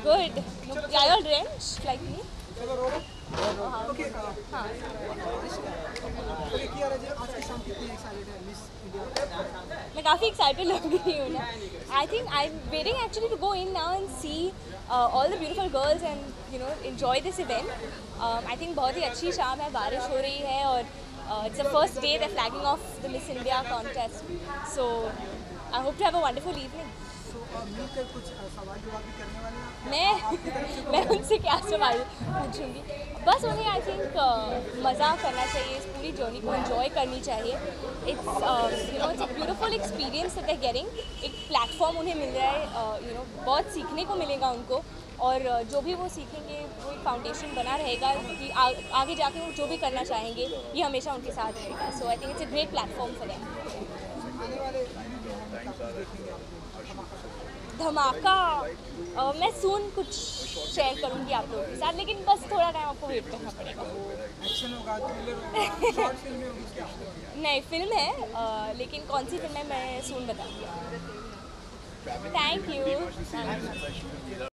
Good. Are you all drenched like me? Okay हाँ. क्या रहे आज की शाम कितनी एक्साइटेड है मिस इंडिया? मैं काफ़ी एक्साइटेड लग रही हूँ ना. I think I am waiting actually to go in now and see all the beautiful girls and you know enjoy this event. I think बहुत ही अच्छी शाम है, बारिश हो रही है और it's the first day the flagging of the Miss India contest. So I hope to have a wonderful evening. मिलकर कुछ सवाल जवाब भी करने वाले हैं? मैं उनसे क्या सवाल पूछूंगी. बस उन्हें आई थिंक मज़ा करना चाहिए, इस पूरी जर्नी को एंजॉय करनी चाहिए. It's you know it's a beautiful experience that they are getting. एक प्लेटफॉर्म उन्हें मिल रहा है, यू नो बहुत सीखने को मिलेगा उनको. और जो भी वो सीखेंगे वो एक फाउंडेशन बना रहेगा कि आगे जाके वो जो भी करना चाहेंगे ये हमेशा उनके साथ रहेगा. So I think it's a great platform for them. आने वाले देखेंगे धमाका मैं सून कुछ शेयर करूंगी आप लोगों के साथ, लेकिन बस थोड़ा टाइम आपको वेट करना पड़ेगा. एक्शन होगा, थ्रिलर होगा, शॉर्ट फिल्म में होगी क्या? नहीं, फिल्म है, लेकिन कौन सी फिल्म है मैं सून बताऊंगी. Thank you.